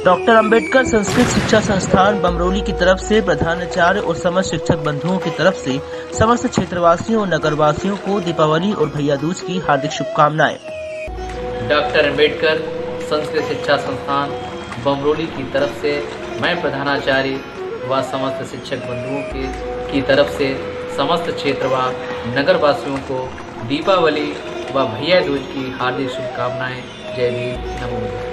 Doctor Ambedkar Sanskrit शिक्षा संस्थान बमरोली की तरफ से प्रधानाचार्य और समस्त शिक्षक बंधुओं की तरफ से समस्त क्षेत्रवासियों और नगरवासियों को दीपावली और भैया दूज की हार्दिक शुभकामनाएं। डॉक्टर अंबेडकर संस्कृत शिक्षा संस्थान बमरोली की तरफ से मैं प्रधानाचार्य व समस्त शिक्षक बंधुओं की तरफ से समस्त क्षेत्र व नगरवासियों को दीपावली व भैया दूज की हार्दिक शुभकामनाएं। जय भीम, नमो बुद्धाय।